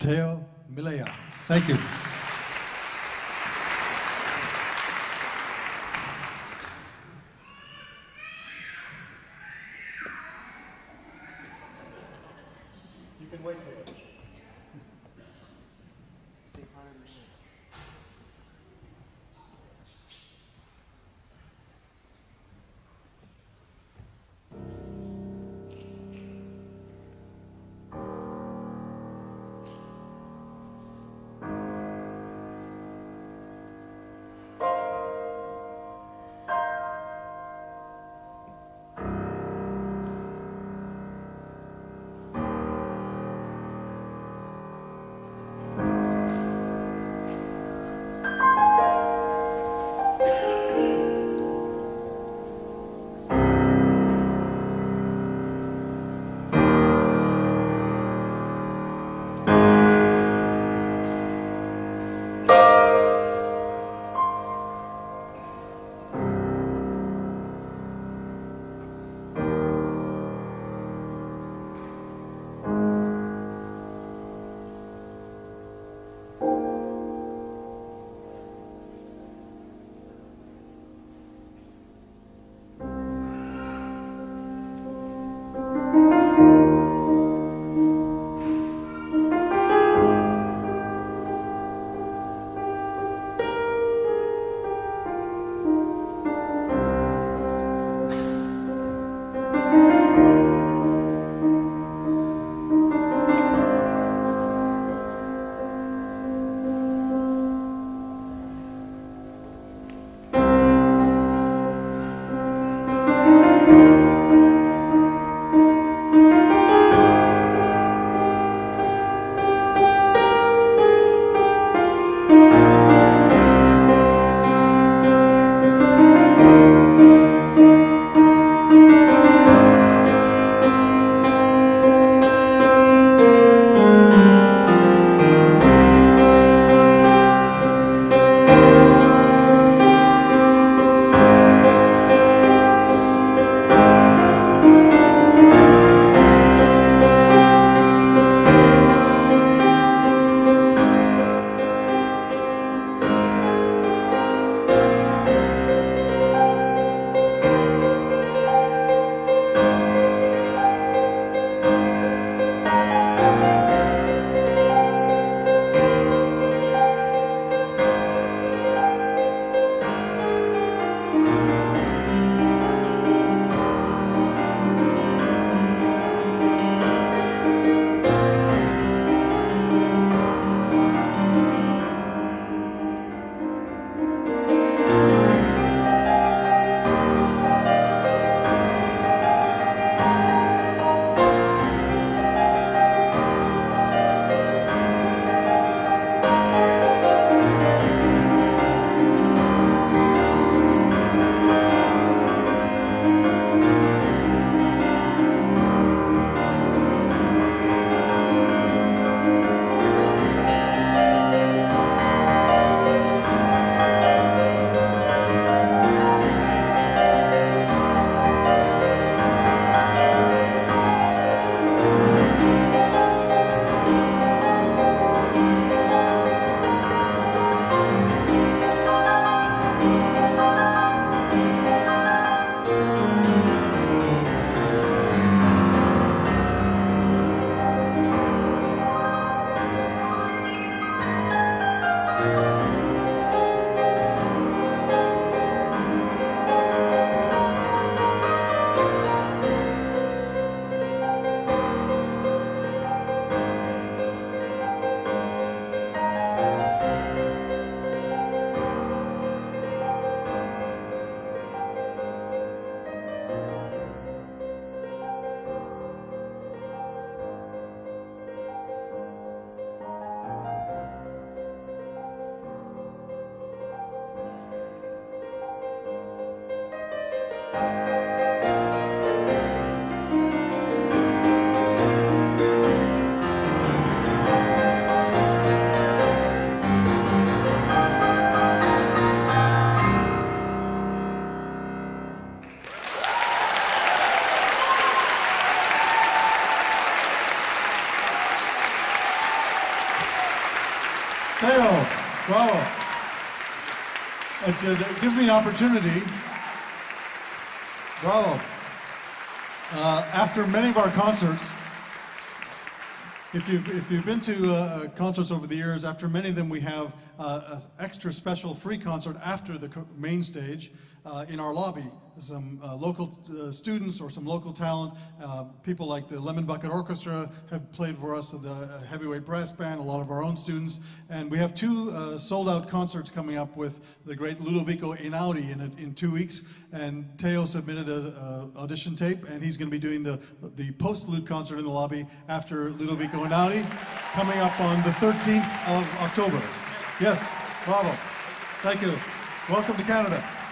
Teo Milea. Thank you. You can wait for it. Teo, bravo. It gives me an opportunity. Bravo. After many of our concerts, if you've been to concerts over the years, after many of them we have an extra special free concert after the main stage in our lobby. Some local students or some local talent, people like the Lemon Bucket Orchestra have played for us, the Heavyweight Brass Band, a lot of our own students, and we have two sold-out concerts coming up with the great Ludovico Einaudi in 2 weeks, and Teo submitted an audition tape, and he's going to be doing the post-Lud concert in the lobby after Ludovico Einaudi, coming up on the 13th of October. Yes, bravo. Thank you. Welcome to Canada.